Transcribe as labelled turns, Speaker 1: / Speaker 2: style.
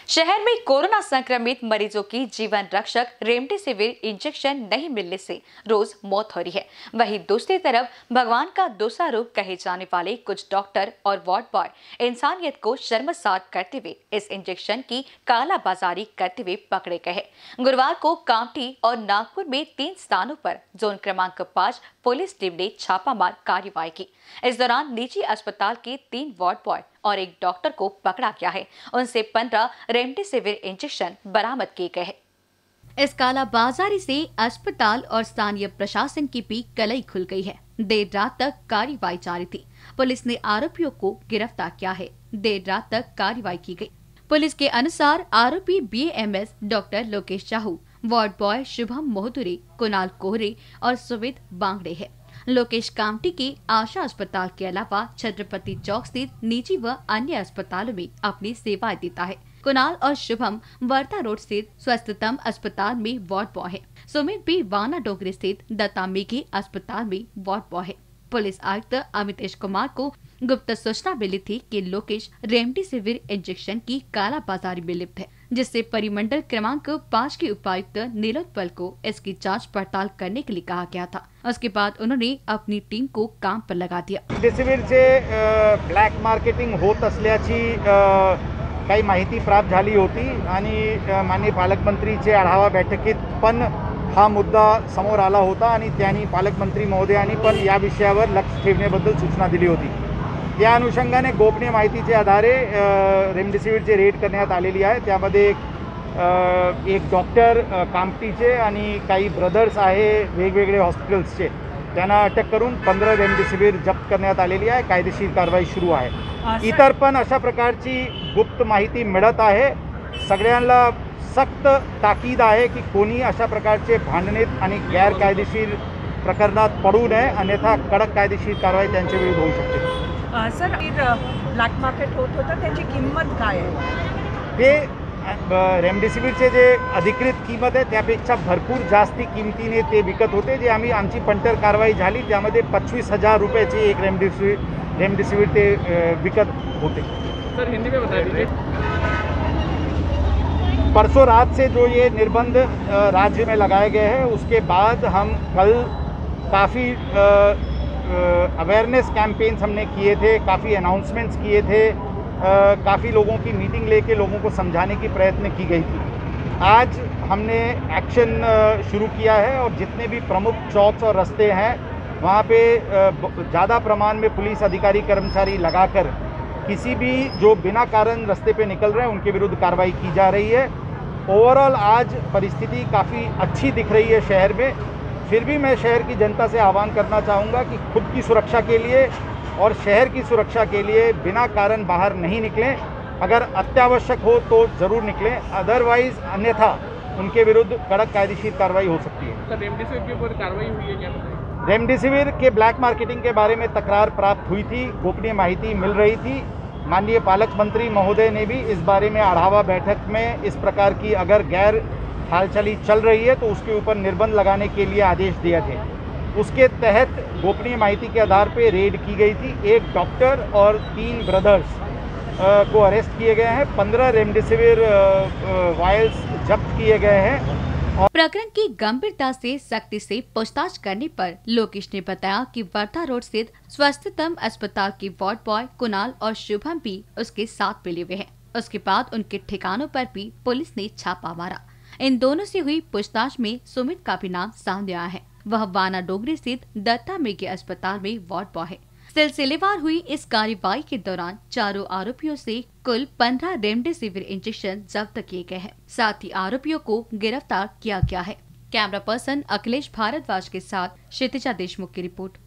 Speaker 1: शहर में कोरोना संक्रमित मरीजों की जीवन रक्षक रेमडेसिविर इंजेक्शन नहीं मिलने से रोज मौत हो रही है। वहीं दूसरी तरफ भगवान का दूसरा रूप कहे जाने वाले कुछ डॉक्टर और वार्ड बॉय इंसानियत को शर्मसार करते हुए इस इंजेक्शन की कालाबाजारी करते हुए पकड़े गए हैं। गुरुवार को कामठी और नागपुर में 3 स्थानों पर जोन क्रमांक 5 पुलिस टीम ने छापामार कार्रवाई की। इस दौरान निजी अस्पताल के 3 वार्ड बॉय और एक डॉक्टर को पकड़ा गया है। उनसे 15 रेमडेसिविर इंजेक्शन बरामद किए गए हैं। इस कालाबाजारी से अस्पताल और स्थानीय प्रशासन की भी कलई खुल गई है। देर रात तक कार्रवाई जारी थी। पुलिस ने आरोपियों को गिरफ्तार किया है। देर रात तक कार्रवाई की गई। पुलिस के अनुसार आरोपी BMS doctor Lokesh Sahu, ward boy Shubham Mohture, Kunal Kohre और सुमित बांगड़े है। लोकेश कामठी के आशा अस्पताल के अलावा छत्रपति चौक स्थित निजी व अन्य अस्पतालों में अपनी सेवाएं देता है। कुणाल और शुभम वर्धा रोड स्थित स्वस्थतम अस्पताल में वार्ड बॉय है। सुमित भी वाना डोगरे स्थित दत्ता मेघे अस्पताल में वार्ड बॉय है। पुलिस आयुक्त अमितेश कुमार को गुप्त सूचना मिली थी कि लोकेश रेमडेसिविर इंजेक्शन की कालाबाजारी में लिप्त है, जिससे परिमंडल क्रमांक 5 के उपायुक्त नीलोत्पल को इसकी जांच पड़ताल करने के लिए कहा गया था। उसके बाद उन्होंने अपनी टीम को काम पर लगा दिया।
Speaker 2: रेमडेसिविरचे ब्लॅक मार्केटिंग होत असल्याची काही माहिती प्राप्त झाली होती आणि माननीय पालकमंत्रीचे आढावा बैठकीत पण हा मुद्दा समोर आला होता आणि त्यांनी पालकमंत्री महोदयांनी पण या विषयावर लक्ष ठेवण्याबद्दल सूचना दिली होती। या अनुषंगाने गोपनीय माहितीचे आधारे रेमडेसिविरचे रेड करण्यात आलेली आहे। त्यामध्ये एक डॉक्टर कामठीचे आणि काही ब्रदर्स आहे वेगवेगळे हॉस्पिटल्सचे, त्यांना अटक करून 15 रेमडेसिविर जप्त करण्यात आलेली आहे। कायदेशीर कारवाई सुरू आहे। इतर पण अशा प्रकारची गुप्त माहिती मिळत आहे। सगळ्यांना सक्त ताकीद आहे की कोणी अशा प्रकारचे भांडणीत आणि गैरकायदेशीर प्रकरणात पडू नये, अन्यथा कडक कायदेशीर कारवाई त्यांच्या विरुद्ध होऊ शकते।
Speaker 3: सर, ब्लॅक मार्केट होत होतं, त्याची किंमत काय आहे?
Speaker 2: ते रेमडेसिविरचे जे अधिकृत किंमत आहे त्यापेक्षा भरपूर जास्ती किमतीने ते विकत होते। जे आमची पंटर कारवाई झाली त्यामध्ये 25,000 रुपयाची एक रेमडेसिविर ते विकत होते।
Speaker 4: सर, हिंदी में बता दीजिए।
Speaker 2: परसों रात से जो ये निर्बंध राज्य में लगाए गए हैं, उसके बाद हम कल काफ़ी अवेयरनेस कैंपेन्स हमने किए थे, काफ़ी अनाउंसमेंट्स किए थे, काफ़ी लोगों की मीटिंग लेके लोगों को समझाने की प्रयत्न की गई थी। आज हमने एक्शन शुरू किया है और जितने भी प्रमुख चौक और रास्ते हैं वहाँ पे ज़्यादा प्रमाण में पुलिस अधिकारी कर्मचारी लगाकर किसी भी जो बिना कारण रास्ते पे निकल रहे हैं उनके विरुद्ध कार्रवाई की जा रही है। ओवरऑल आज परिस्थिति काफ़ी अच्छी दिख रही है शहर में। फिर भी मैं शहर की जनता से आह्वान करना चाहूँगा कि खुद की सुरक्षा के लिए और शहर की सुरक्षा के लिए बिना कारण बाहर नहीं निकलें। अगर अत्यावश्यक हो तो ज़रूर निकलें, अदरवाइज़ अन्यथा उनके विरुद्ध कड़क कायदेशीर कार्रवाई हो सकती है।
Speaker 4: सर, रेमडेसिविर के ऊपर कार्रवाई हुई है क्या?
Speaker 2: रेमडेसिविर के ब्लैक मार्केटिंग के बारे में तकरार प्राप्त हुई थी, गोपनीय माहिती मिल रही थी। माननीय पालक मंत्री महोदय ने भी इस बारे में आढावा बैठक में इस प्रकार की अगर गैर हालचाली चल रही है तो उसके ऊपर निर्बंध लगाने के लिए आदेश दिए थे। उसके तहत गोपनीय माहिती के आधार पर रेड की गई थी। एक डॉक्टर और 3 ब्रदर्स को अरेस्ट किए गए हैं। 15 रेमडेसिविर वायल्स जब्त किए गए हैं।
Speaker 1: प्रकरण की गंभीरता से सख्ती से पूछताछ करने पर लोकेश ने बताया कि वर्धा रोड स्थित स्वस्थतम अस्पताल के वार्ड बॉय कुणाल और शुभम भी उसके साथ मिले हुए हैं। उसके बाद उनके ठिकानों पर भी पुलिस ने छापा मारा। इन दोनों से हुई पूछताछ में सुमित का भी नाम सामने आया है। वह वाना डोगरी स्थित दत्ता मेघे अस्पताल में वार्ड बॉय है। सिलसिलेवार हुई इस कार्रवाई के दौरान चारों आरोपियों से कुल 15 रेमडेसिविर इंजेक्शन जब्त किए गए हैं। साथ ही आरोपियों को गिरफ्तार किया गया है। कैमरा पर्सन अखिलेश भारद्वाज के साथ क्षितिजा देशमुख की रिपोर्ट।